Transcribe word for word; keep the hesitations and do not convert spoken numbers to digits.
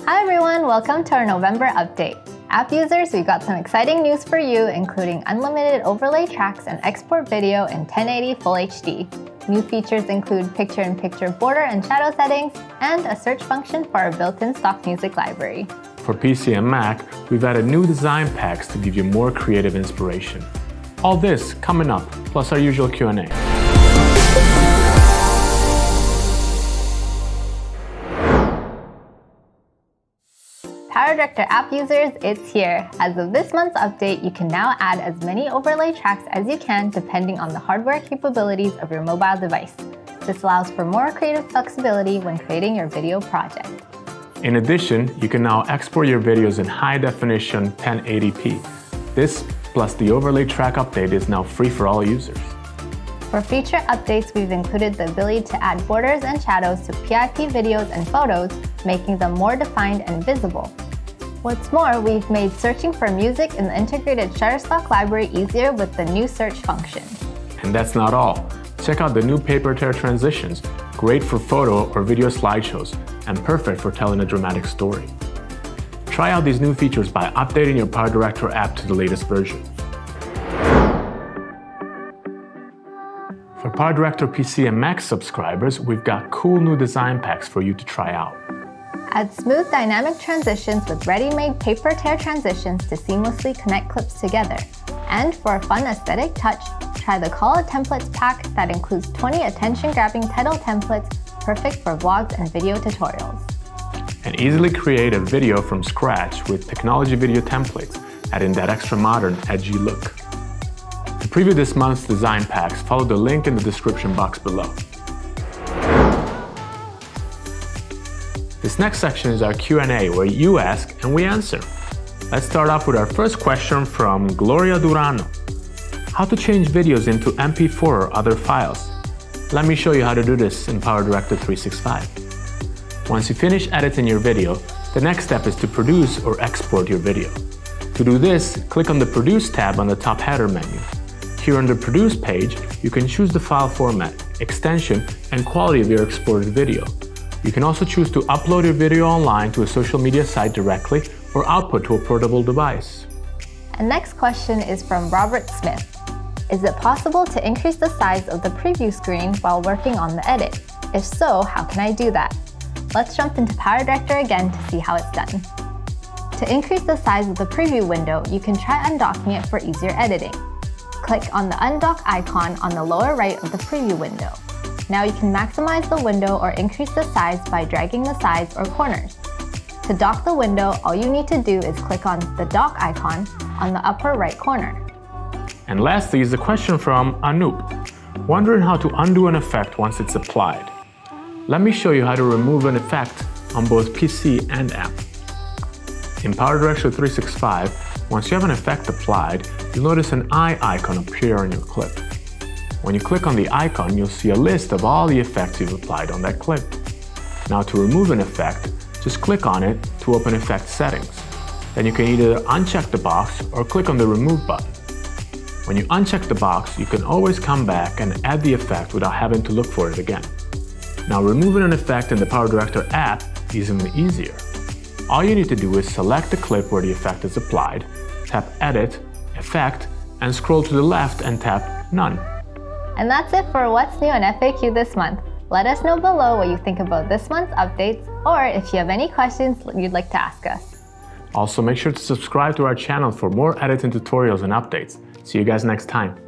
Hi everyone, welcome to our November update. App users, we've got some exciting news for you, including unlimited overlay tracks and export video in ten eighty Full H D. New features include picture-in-picture border and shadow settings, and a search function for our built-in stock music library. For P C and Mac, we've added new design packs to give you more creative inspiration. All this coming up, plus our usual Q and A. PowerDirector App users, it's here. As of this month's update, you can now add as many overlay tracks as you can depending on the hardware capabilities of your mobile device. This allows for more creative flexibility when creating your video project. In addition, you can now export your videos in high definition ten eighty p. This, plus the overlay track update, is now free for all users. For feature updates, we've included the ability to add borders and shadows to P I P videos and photos, making them more defined and visible. What's more, we've made searching for music in the integrated Shutterstock library easier with the new search function. And that's not all. Check out the new paper tear transitions, great for photo or video slideshows, and perfect for telling a dramatic story. Try out these new features by updating your PowerDirector app to the latest version. For PowerDirector P C and Mac subscribers, we've got cool new design packs for you to try out. Add smooth dynamic transitions with ready-made paper tear transitions to seamlessly connect clips together. And for a fun aesthetic touch, try the Call a Templates pack that includes twenty attention-grabbing title templates, perfect for vlogs and video tutorials. And easily create a video from scratch with technology video templates, adding that extra modern, edgy look. To preview this month's design packs, follow the link in the description box below. This next section is our Q and A, where you ask and we answer. Let's start off with our first question from Gloria Durano. How to change videos into M P four or other files? Let me show you how to do this in PowerDirector three sixty-five. Once you finish editing your video, the next step is to produce or export your video. To do this, click on the Produce tab on the top header menu. Here on the Produce page, you can choose the file format, extension, and quality of your exported video. You can also choose to upload your video online to a social media site directly or output to a portable device. And next question is from Robert Smith. Is it possible to increase the size of the preview screen while working on the edit? If so, how can I do that? Let's jump into PowerDirector again to see how it's done. To increase the size of the preview window, you can try undocking it for easier editing. Click on the undock icon on the lower right of the preview window. Now you can maximize the window or increase the size by dragging the sides or corners. To dock the window, all you need to do is click on the dock icon on the upper right corner. And lastly is a question from Anoop, wondering how to undo an effect once it's applied. Let me show you how to remove an effect on both P C and app. In PowerDirector three sixty-five, once you have an effect applied, you'll notice an eye icon appear on your clip. When you click on the icon, you'll see a list of all the effects you've applied on that clip. Now to remove an effect, just click on it to open effect settings. Then you can either uncheck the box or click on the Remove button. When you uncheck the box, you can always come back and add the effect without having to look for it again. Now removing an effect in the PowerDirector app is even easier. All you need to do is select the clip where the effect is applied, tap Edit, Effect, and scroll to the left and tap None. And that's it for What's New in F A Q this month. Let us know below what you think about this month's updates, or if you have any questions you'd like to ask us. Also, make sure to subscribe to our channel for more editing tutorials and updates. See you guys next time.